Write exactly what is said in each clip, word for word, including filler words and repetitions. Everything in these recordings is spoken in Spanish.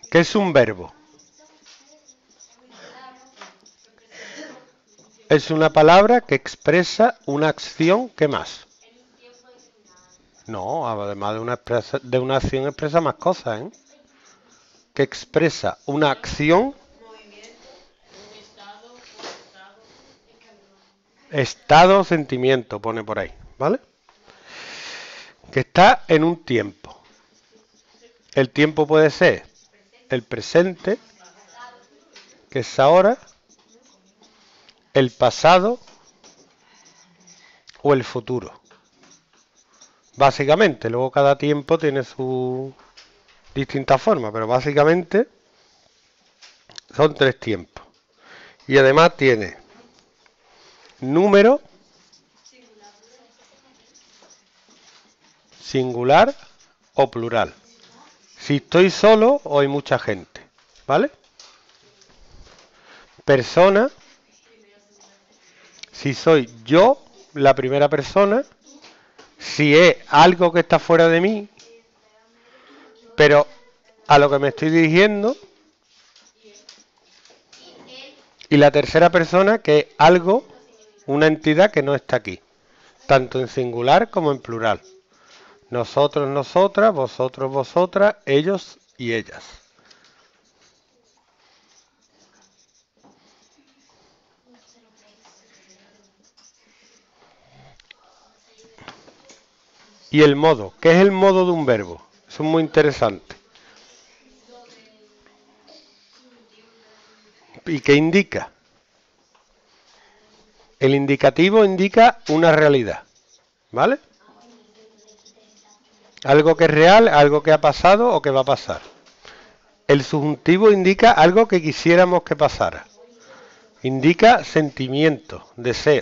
¿Qué es un verbo? Es una palabra que expresa una acción. ¿Qué más? No, además de una, expresa, de una acción expresa más cosas, ¿eh? Que expresa una acción. Estado o sentimiento, pone por ahí, ¿vale? Que está en un tiempo. El tiempo puede ser el presente, que es ahora, el pasado o el futuro. Básicamente, luego cada tiempo tiene su distinta forma, pero básicamente son tres tiempos. Y además tiene número, singular o plural. Si estoy solo o hay mucha gente, ¿vale? Persona, si soy yo la primera persona, si es algo que está fuera de mí, pero a lo que me estoy dirigiendo, y la tercera persona que es algo, una entidad que no está aquí, tanto en singular como en plural. Nosotros, nosotras, vosotros, vosotras, ellos y ellas. Y el modo. ¿Qué es el modo de un verbo? Eso es muy interesante. ¿Y qué indica? El indicativo indica una realidad, ¿vale? Algo que es real, algo que ha pasado o que va a pasar. El subjuntivo indica algo que quisiéramos que pasara. Indica sentimiento, deseo.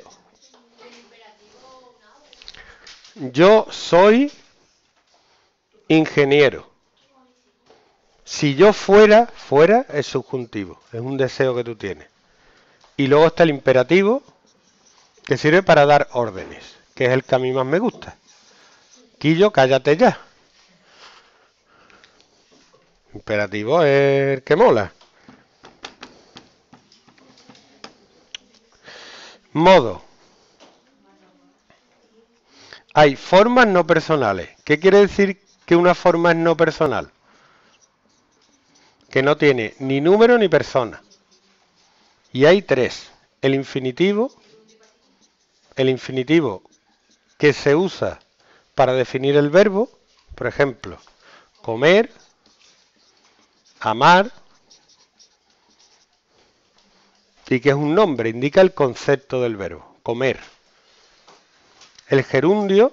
Yo soy ingeniero. Si yo fuera, fuera es subjuntivo, es un deseo que tú tienes. Y luego está el imperativo, que sirve para dar órdenes, que es el que a mí más me gusta. Quillo, cállate ya. Imperativo es el que mola. Modo. Hay formas no personales. ¿Qué quiere decir que una forma es no personal? Que no tiene ni número ni persona. Y hay tres. El infinitivo, el infinitivo que se usa para definir el verbo, por ejemplo, comer, amar, y que es un nombre, indica el concepto del verbo, comer. El gerundio,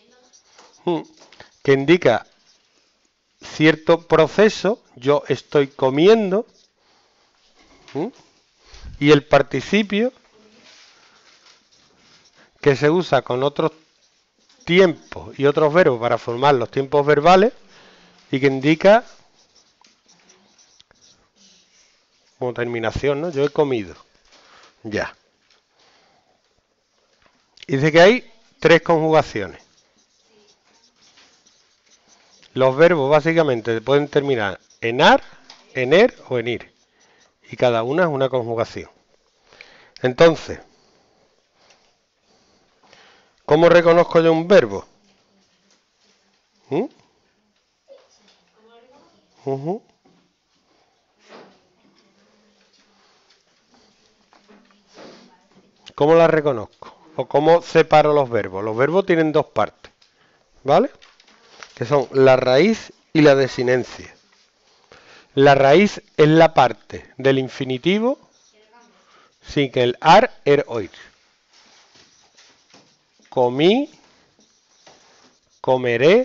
que indica cierto proceso, yo estoy comiendo, y el participio, que se usa con otros tiempos y otros verbos para formar los tiempos verbales, y que indica como terminación, ¿no? Yo he comido. Ya. Y dice que hay tres conjugaciones. Los verbos básicamente pueden terminar en ar, en er o en ir. Y cada una es una conjugación. Entonces, ¿cómo reconozco yo un verbo? ¿Mm? Uh-huh. ¿Cómo la reconozco? ¿O cómo separo los verbos? Los verbos tienen dos partes, ¿vale? Que son la raíz y la desinencia. La raíz es la parte del infinitivo sin que el ar, er, oír. Comí, comeré,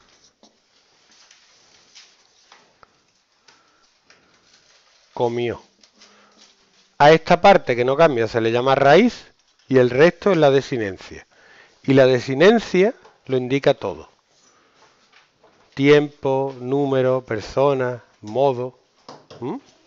comió. A esta parte que no cambia se le llama raíz y el resto es la desinencia. Y la desinencia lo indica todo. Tiempo, número, persona, modo. ¿Mm?